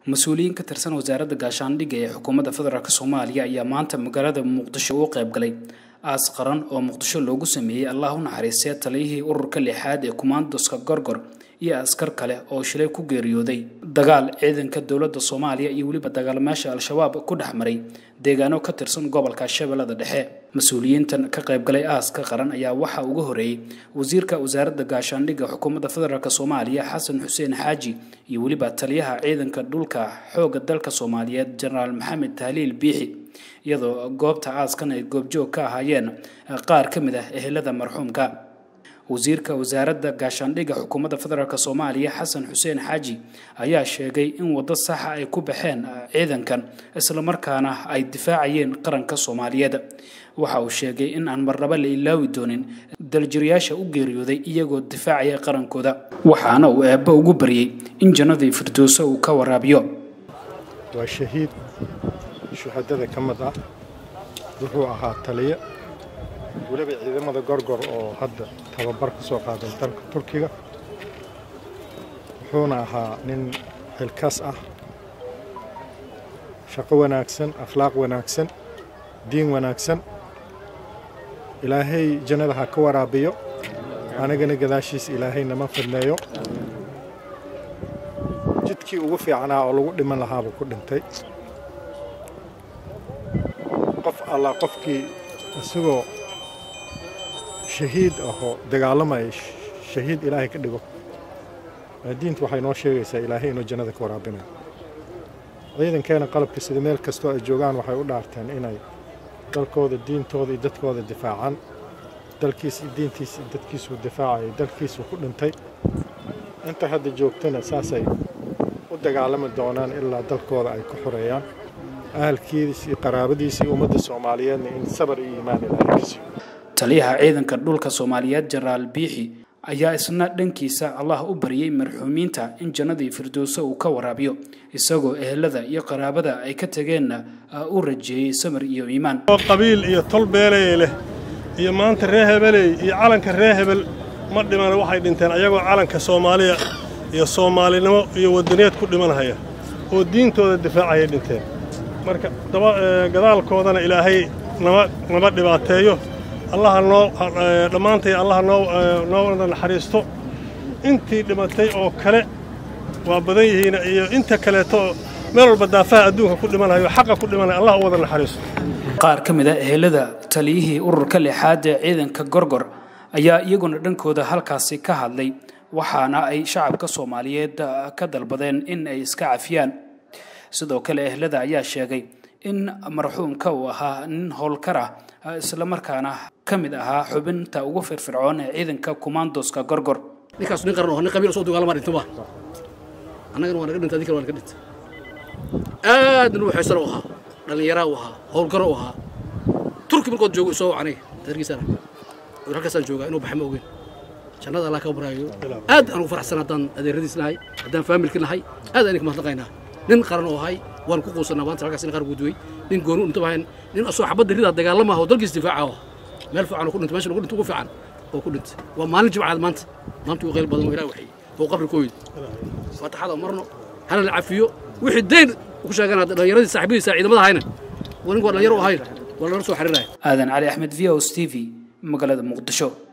مسؤولين كترسان وزارة gaashaandhigga ee xukuumadda federaalka Soomaaliya ayaa maanta magaalada Muqdisho u qayb galay aas qaran oo Muqdisho loogu sameeyay Allah u naxariistay taliyihii ururka lixaad ee kumaandoska Gorgor iyo askar kale oo shilay ku geeriyooday dagaal ciidanka dawladda Soomaaliya iyo waliba dagaalamayaasha al-shabaab ku dhaxmaray deegaano ka tirsan gobolka Shabeellada Dhexe mas'uuliyiintan ka qayb galay aaska qaran ayaa waxa ugu horeeyay wasiirka wasaaradda gaashaandhigga xukuumadda federaalka Soomaaliya Xasan Xuseen Xaaji iyo waliba taliyaha ciidanka dhulka xoogga dalka Soomaaliyeed General Maxamed Tahliil Biixi iyadoo goobta aaskan ay goobjoog ka ahaayeen qaar ka mid ah ehelada marxuumka wasiirka wasaaradda gaashaandhigga xukuumadda federaalka Soomaaliya Xasan Xuseen Xaaji ayaa sheegay in wada sax ah ay ku baxeen ciidankan isla markaana ay difaacayeen qaranka Soomaaliyeed waxa uu sheegay in aan marnaba la ilaawi doonin daljiriyaasha u geeriyooday iyagoo difaacaya qarankooda waxaana uu eebba ugu bariyay in jannadii firdawsa uu ka waraabiyo waa shahiid shuhadada kamid ah wuxuu ahaa taliye waliba ciidamada Gorgor oo hadda tababar ka soo qaaday dalka Turkiga wuxuuna ahaa nin xilkaas ah shaqo wanaagsan akhlaaq wanaagsan diin wanaagsan ilaahay jannada ha ka waraabiyo anagana gadaashiis ilaahay nama fadneeyo jidkii ugu fiicnaa oo lagu dhiman lahaa buu ku dhintay qof Allah qofkii isagoo shahiid ahoo dagaalamay shahiid ilaahay ka dhigo diintu waxay noo sheegaysaa ilaahay inuu jannada ka waraabinayo ciidankeena qalabka sida meel kastoo ay joogaan waxay u dhaarteen inay dalkooda diintooda iyo dadkooda difaacaan dalkiisa diintiisa dadkiisu difaacay dalkiisu ku dhintay inta hadda joogtana saasay u dagaalami doonaan ilaa dalkooda ay ku xoreeyaan ahalkiisa iyo qaraabadiisa iyo ummadda Soomaaliyeedna in sabar iyo iimaan ilaahay taliyaha ciidanka dhulka Soomaaliyeed General Biixi ayaa isna dhankiisa Allah u bariyay marxuumiinta in jannadii firdawsa uu ka waraabiyo isagoo ehelada iyo qaraabada ay ka tageen u rajeeyay samir iyo iimaan qabiil iyo tol beelay leh iyo maanta reer hebelay iyo calanka reer hebel ma dhiman waxay dhinteen ayagoo calanka Soomaaliya iyo Soomaalinimo iyo wadaniyad ku dhimanaya oo diintooda difaacaya dhinteen marka gadaalkoodana ilaahay nama dhibaateeyo الله نو دمانتي الله نو نحريستو انتي دمتي او كله وبدن يهين iyo inta kale to meel walba daafaha adduunka ku dhimanayo xaq ku dhimanayo Allah wada naxariisto qaar kamid ah ehelada taliyihii ururka lixaad ee ciidanka Gorgor ayaa iyaguna dhankooda halkaasi ka hadlay waxaana ay shacabka Soomaaliyeed ka dalbadeen in ay iska cafiyaan sidoo kale ehelada ayaa sheegay in marxuumka uu ahaa nin howlkar ah isla markaana kamid ahaa xubinta ugu firfircoon ee ciidanka kumaandoska Gorgor ninkaas nin qaran oo nin qabiil soo dagaalama dhintaba annagana waan dhintay dadka waan ka dhintay aad inuu xisar u ahaa dhalinyaro u ahaa howlkar u ahaa turki markuu joogo soo wacnay dargiisana halkaasaan joogaa inuu baxmo ogeyn jannada Allah ka baraayo aad aan u faraxsanaadaan adeeradiis lahay hadaan familki lahay aad aan ka mahadnaqaynaa nin qaran oo hay waan ku qoosnaa maanta halkaas in qaar guudway nin goonu inta baahan nin asoo xabada rida dagaalama oo dalkiis difaaca meel fiican oo ku dhintay meesha lagu dhinto ugu fiican oo ku dhintay waa maalin jimcaad maanta uu qeyl badan oo Ilaahay waxay oo qabri kooyid fataxada marno hal la cafiyo wixii deyn ku sheeganaa dhalinyaradii saaxiibadiisa ciidamada hayna waa nin dhalinyaro ahayn wala soo xariiray aadan cali axmed VOS TV magaalada Muqdisho